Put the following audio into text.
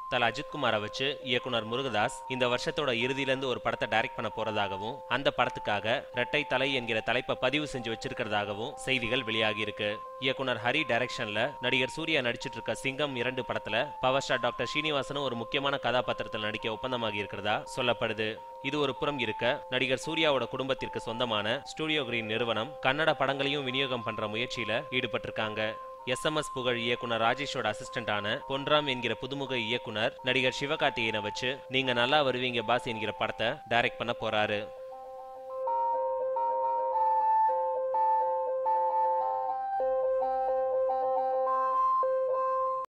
தல அஜித் குமாரை வச்சு இயக்குனர் முருகதாஸ் இந்த வருஷத்தோட இறுதியிலிருந்து ஒரு படத்தை டைரக்ட் பண்ண போறதாகவும் அந்த படத்துக்காக ரெட்டை தலை என்கிற தலைப்பை பதிவு செஞ்சு வச்சிருக்கிறதாகவும் செய்திகள் வெளியாகி இருக்கு. இயக்குனர் ஹரி டைரக்ஷன்ல நடிகர் சூர்யா நடிச்சிட்டு இருக்க சிங்கம் 2 படத்துல பவர் ஸ்டார் டாக்டர் ஸ்ரீனிவாசனும் ஒரு முக்கியமான கதாபாத்திரத்தில் நடிக்க ஒப்பந்தமாகி இருக்கிறதா சொல்லப்படுது. இது ஒரு புறம் இருக்க, நடிகர் சூர்யாவோட குடும்பத்திற்கு சொந்தமான ஸ்டுடியோ கிரீன் நிறுவனம் கன்னட படங்களையும் விநியோகம் பண்ற முயற்சியில ஈடுபட்டிருக்காங்க. எஸ்எம்எஸ் புகழ் இயக்குனர் ராஜேஷோட அசிஸ்டன்டான பொன்ராம் என்கிற புதுமுக இயக்குனர் நடிகர் சிவகார்த்திகேயனை வச்சு நீங்க நல்லா வருவீங்க பாஸ் என்கிற படத்தை டைரக்ட் பண்ண போறாரு.